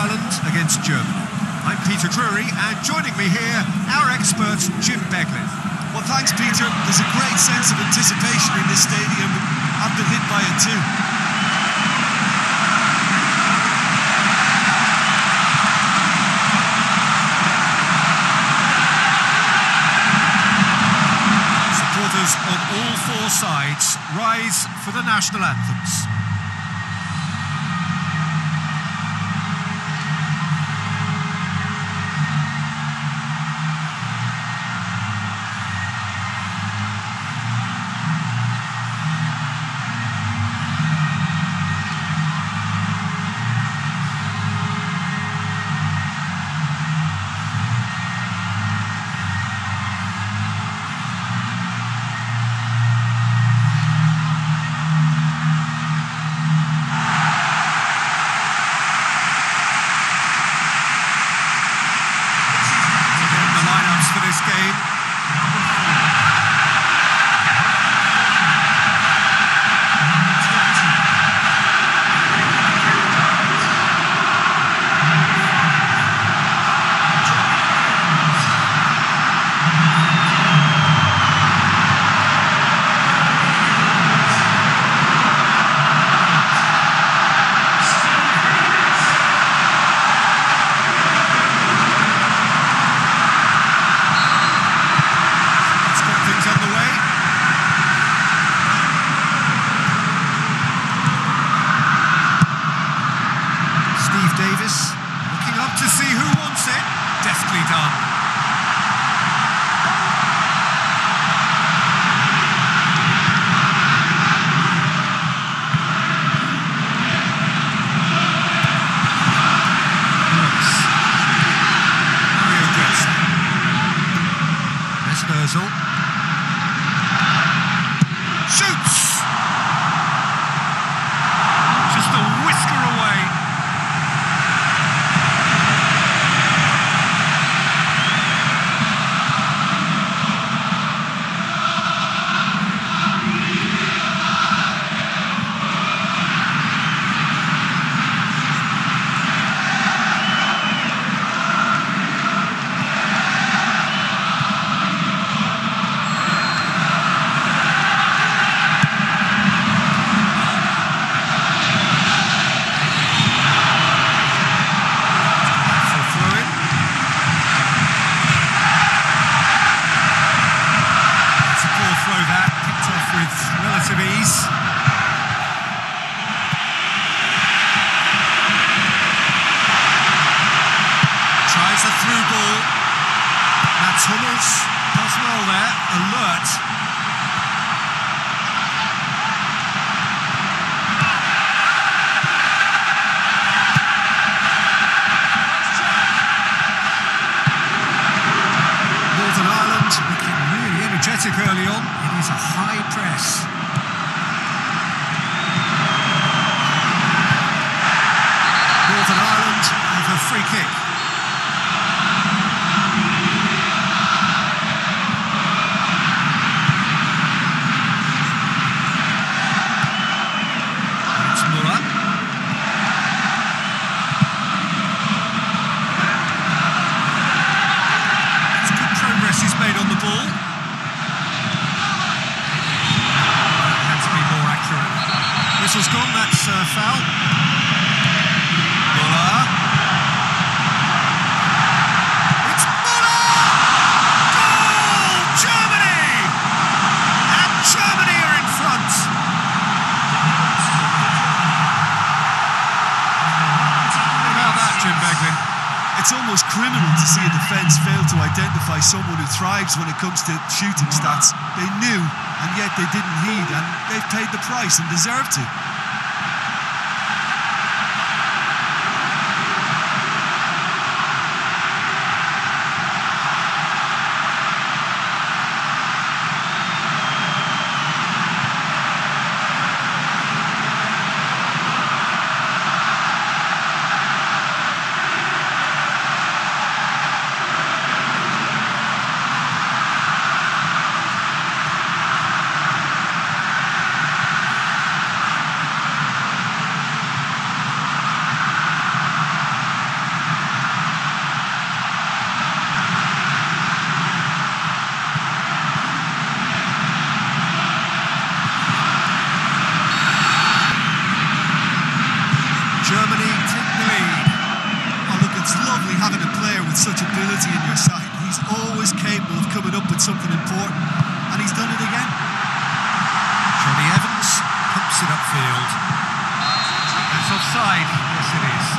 Ireland against Germany. I'm Peter Drury, and joining me here, our expert, Jim Beglin. Well, thanks, Peter. There's a great sense of anticipation in this stadium. I've been hit by it too. Supporters on all four sides rise for the national anthems. This game. Davis looking up to see who wants it. Deftly done. Mario Götze. There's Özil. Shoots! Just a whisker away. Relative ease. Tries a through ball. Mats Hummels does well there, alert. Northern Ireland looking really energetic early on. It is a high press. Northern Ireland have a free kick. It's Muller. It's good progress he's made on the ball. Had to be more accurate. Whistle's gone, that's foul. Muller. It's Muller! Goal! Germany! And Germany are in front. What about that, Jim Beglin? It's almost criminal to see a defence fail to identify someone who thrives when it comes to shooting stats. They knew, and yet they didn't heed, and they've paid the price and deserve to. ability in your side. He's always capable of coming up with something important, and he's done it again. Johnny Evans pumps it upfield. That's offside. Yes, it is.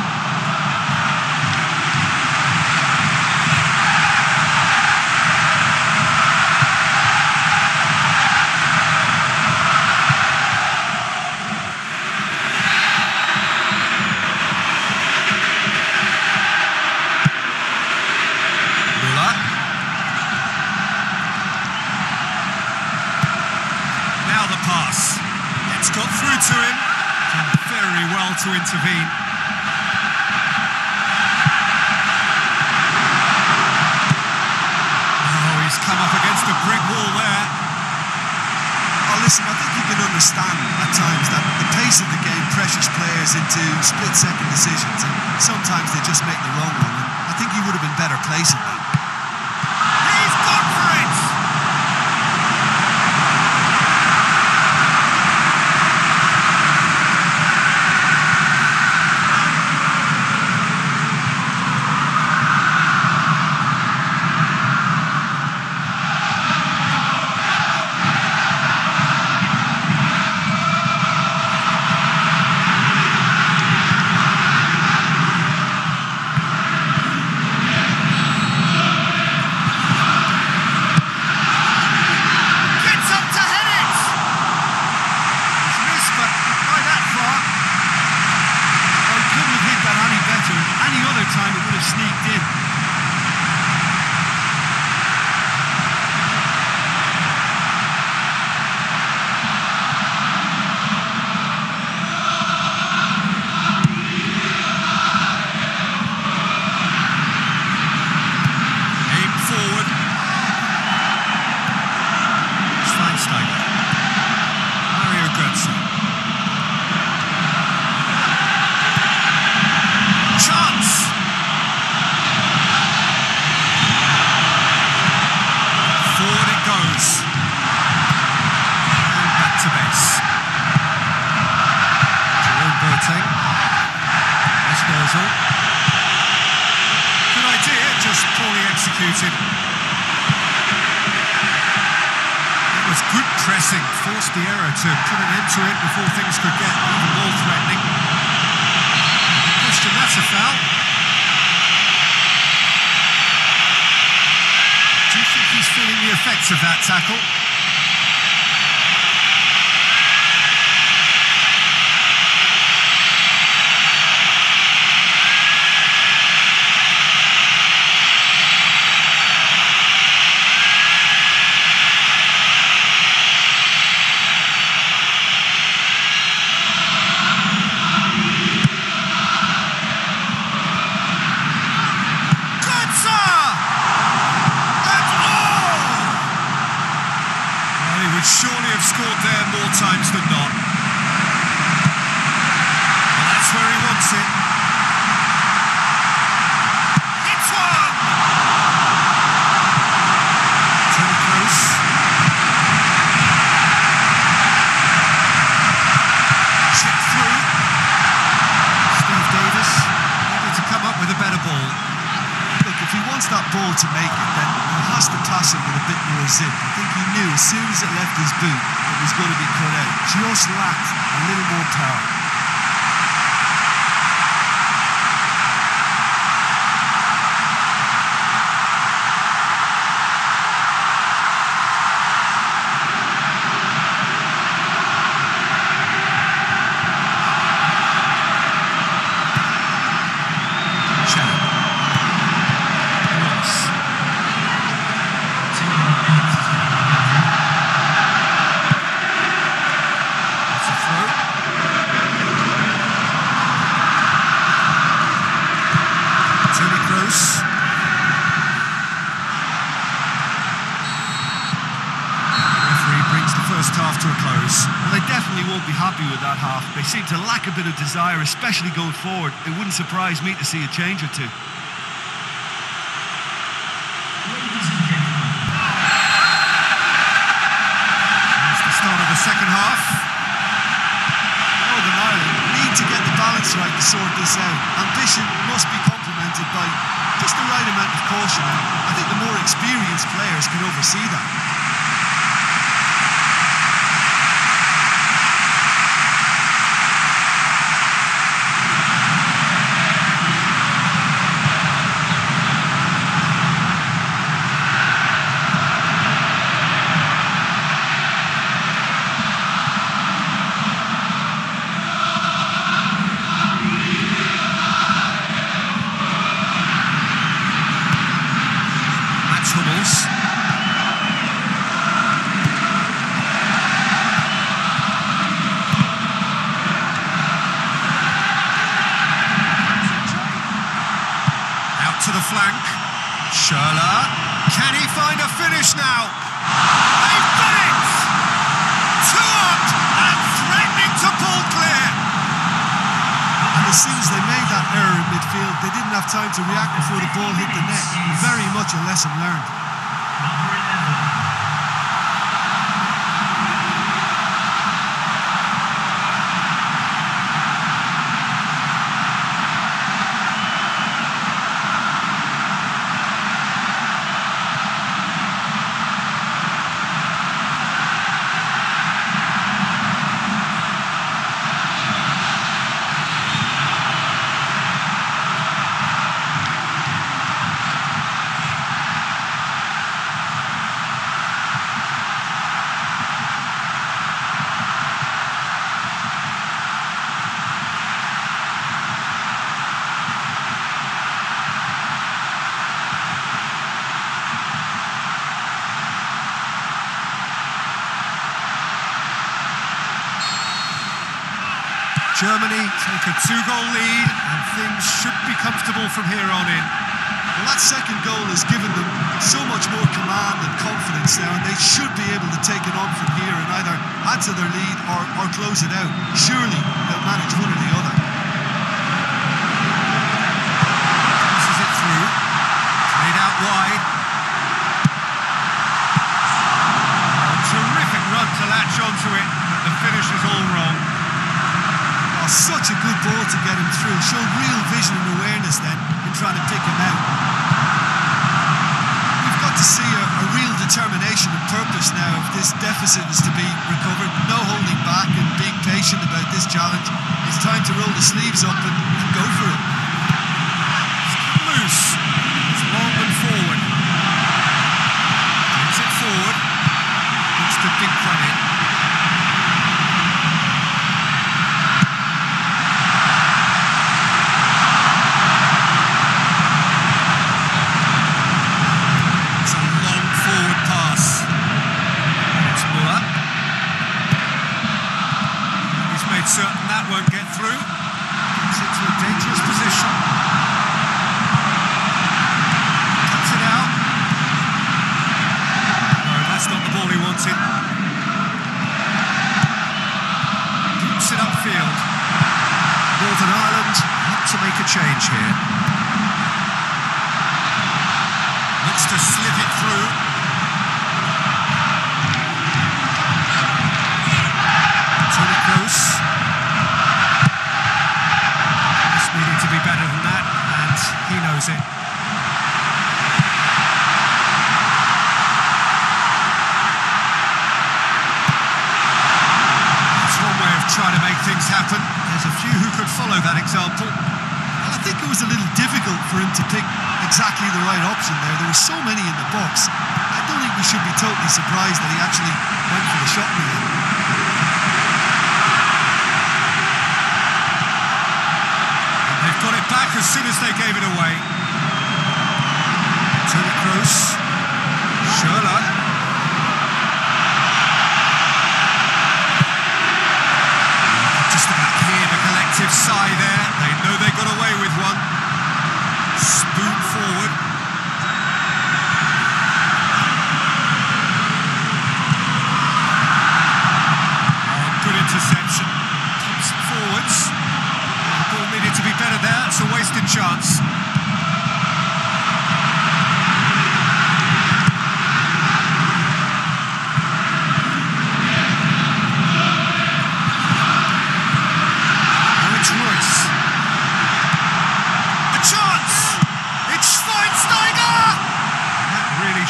It's got through to him. Done very well to intervene. Oh, he's come up against a brick wall there. Oh, listen, I think you can understand at times that the pace of the game pressures players into split-second decisions, and sometimes they just make the wrong one. And I think he would have been better placing that. He's gone for it! Time it would have sneaked in. Aim forward. Schweinsteiger. Mario Götze. Chance! Forward it goes. And back to base. Jerome Boateng. Esposito. Good idea, just poorly executed. It was good pressing, forced the error to put an end to it before things could get even more threatening. Question, that's a foul. Do you think he's feeling the effects of that tackle? Would surely have scored there more times than not. Well, that's where he wants it. It's one! Tony Kroos. Chip through. Steve Davis able to come up with a better ball. Look, if he wants that ball to make it, then he has to pass it with a bit more zip. I think he knew as soon as it left his boot it was going to be cut out. Just lacked a little more power. First half to a close. Well, they definitely won't be happy with that half. They seem to lack a bit of desire, especially going forward. It wouldn't surprise me to see a change or two. That's the start of the second half. Northern Ireland need to get the balance right to sort this out. Ambition must be complemented by just the right amount of caution. discussion. I think the more experienced players can oversee that. To the flank, Schürrle, can he find a finish now? They've done it! Two up and threatening to pull clear. And as soon as they made that error in midfield, they didn't have time to react before the ball hit the net. Very much a lesson learned. Germany take a 2-goal lead and things should be comfortable from here on in. Well, that second goal has given them so much more command and confidence now, and they should be able to take it on from here and either add to their lead or close it out. Surely they'll manage one or the other. Passes it through, played out wide. A terrific run to latch onto it, but the finish is all wrong. Such a good ball to get him through. Showed real vision and awareness then in trying to pick him out. We've got to see a real determination and purpose now if this deficit is to be recovered. No holding back and being patient about this challenge. It's time to roll the sleeves up and go for it. It's loose. It's long and forward. Brings it forward. Looks to dig from it. Certain that won't get through. Gets into a dangerous position. Cuts it out. No, that's not the ball he wanted. Boots it upfield. Northern Ireland want to make a change here. Looks to slip it through. Toni Kroos. Needed to be better than that, and he knows it. That's one way of trying to make things happen. There's a few who could follow that example. Well, I think it was a little difficult for him to pick exactly the right option there. There were so many in the box. I don't think we should be totally surprised that he actually went for the shot in the end. They've got it back as soon as they gave it away. Toni Kroos, Schürrle. Just about hear the collective sigh there. They know they got away with one. Spoon forward. Oh, good interception. Pumps it forwards. The ball needed to be better there, it's a wasted chance.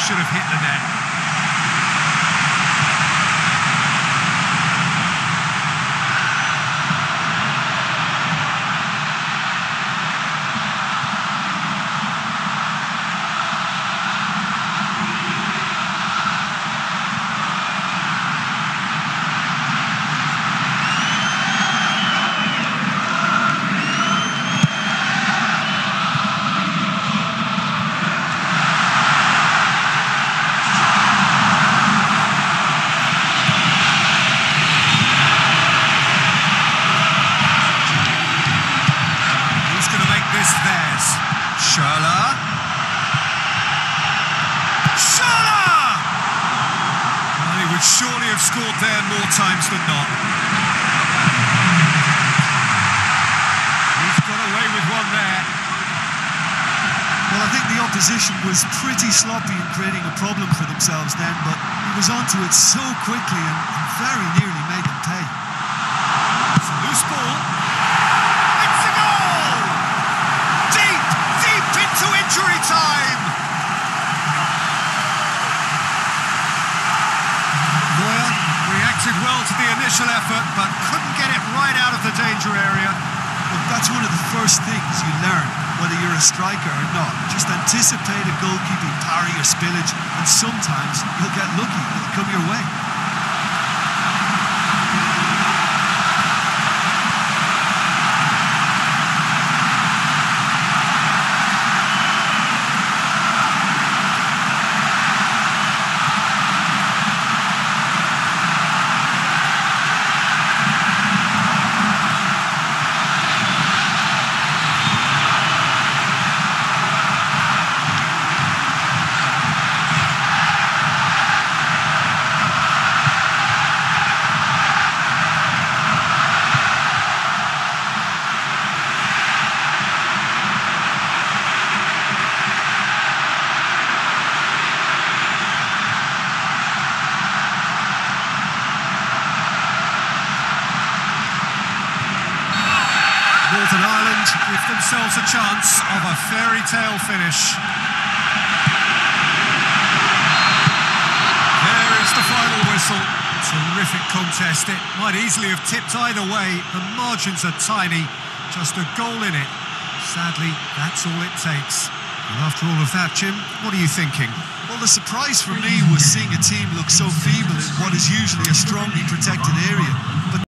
should have hit the net. Surely have scored there more times than not. He's got away with one there. Well, I think the opposition was pretty sloppy in creating a problem for themselves then, but he was onto it so quickly and very nearly made them pay. It's a loose ball. It's a goal! Deep, deep into injury time! Reacted well to the initial effort, but couldn't get it right out of the danger area. Well, that's one of the first things you learn, whether you're a striker or not. Just anticipate a goalkeeping parry or spillage, and sometimes you'll get lucky. It'll come your way. Northern Ireland give themselves a chance of a fairy tale finish. There is the final whistle. Terrific contest. It might easily have tipped either way. The margins are tiny. Just a goal in it. Sadly, that's all it takes. And after all of that, Jim, what are you thinking? Well, the surprise for me was seeing a team look so feeble in what is usually a strongly protected area. But